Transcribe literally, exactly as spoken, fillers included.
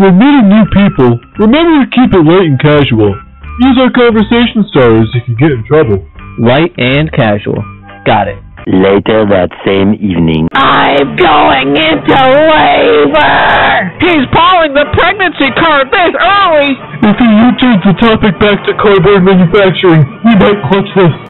When meeting new people, remember to keep it light and casual. Use our conversation starters if you get in trouble. Light and casual. Got it. Later that same evening. I'm going into labor! He's pulling the pregnancy card this early! If he U-turns the topic back to cardboard manufacturing, we might clutch this.